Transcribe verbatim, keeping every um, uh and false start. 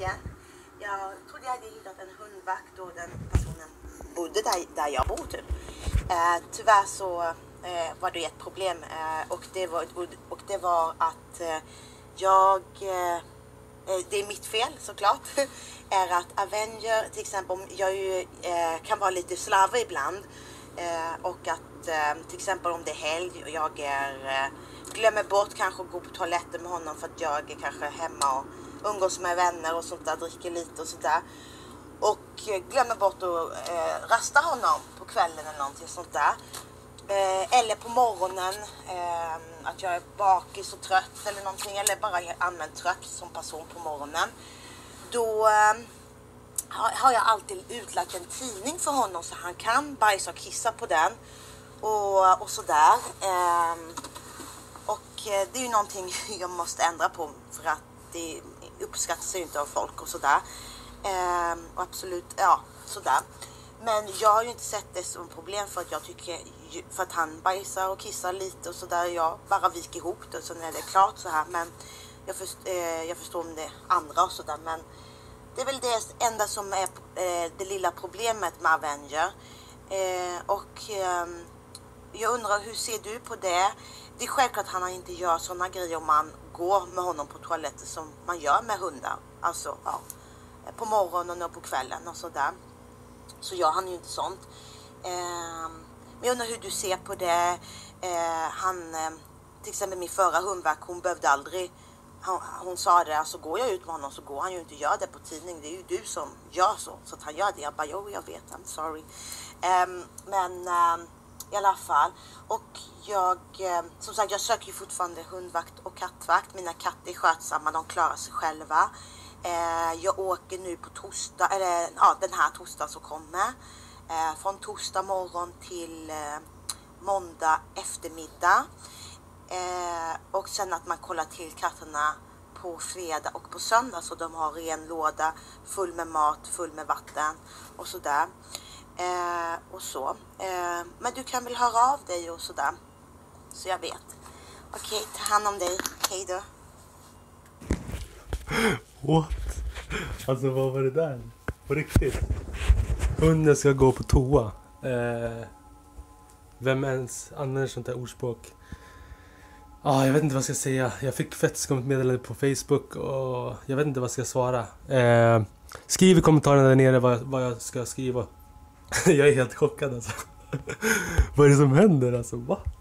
igen. Jag trodde jag hade hittat en hundvakt och den personen bodde där, där jag bor typ. Eh, tyvärr så eh, var det ett problem eh, och, det var, och, och det var att eh, jag, eh, det är mitt fel såklart, är att Avenger till exempel, jag ju, eh, kan vara lite slarvig ibland eh, och att eh, till exempel om det är helg och jag är, eh, glömmer bort kanske att gå på toaletten med honom för att jag är kanske hemma och umgås med vänner och sånt där, dricker lite och sådär. Och glömmer bort att eh, rasta honom på kvällen eller någonting sånt där. Eh, eller på morgonen, eh, att jag är bakis och trött eller någonting. Eller bara är allmänt trött som person på morgonen. Då eh, har, har jag alltid utlagt en tidning för honom så han kan bajsa och kissa på den. Och, och sådär. Eh, och det är ju någonting jag måste ändra på för att det uppskattas ju inte av folk och sådär. Eh, och absolut, ja, sådär. Men jag har ju inte sett det som problem för att jag tycker, för att han bajsar och kissar lite och sådär. Jag bara viker ihop det och så när det är klart så här. Men jag, först, eh, jag förstår om det är andra och sådär. Men det är väl det enda som är eh, det lilla problemet med Avenger. Eh, och eh, jag undrar, hur ser du på det? Det är självklart att han inte gör sådana grejer om man går med honom på toaletten som man gör med hundar. Alltså, ja. På morgonen och på kvällen och sådär. Så gör han ju inte sånt. Eh, men jag undrar hur du ser på det. Eh, han, eh, till exempel min förra hundvakt, hon behövde aldrig, hon, hon sa det, alltså går jag ut med honom så går han ju inte göra det på tidning. Det är ju du som gör så. Så att han gör det. Jag bara, jo jag vet, I'm sorry. Eh, men eh, i alla fall. Och jag, eh, som sagt, jag söker ju fortfarande hundvakt och kattvakt. Mina katter är skötsamma, de klarar sig själva. Eh, jag åker nu på torsdag, eller ja, den här torsdagen som kommer. Eh, från torsdag morgon till eh, måndag eftermiddag. Eh, och sen att man kollar till katterna på fredag och på söndag. Så de har ren låda, full med mat, full med vatten och sådär. Eh, och så. Eh, men du kan väl höra av dig och sådär. Så jag vet. Okej, ta hand om dig. Hej då. What? Alltså vad var det där? På riktigt? Hunden ska gå på toa. Eh, vem ens använder sånt där ordspråk? Ah, jag vet inte vad jag ska säga. Jag fick fett skumt meddelande på Facebook och jag vet inte vad jag ska svara. Eh, skriv i kommentarerna där nere vad, vad jag ska skriva. Jag är helt chockad alltså. Vad är det som händer alltså? Va?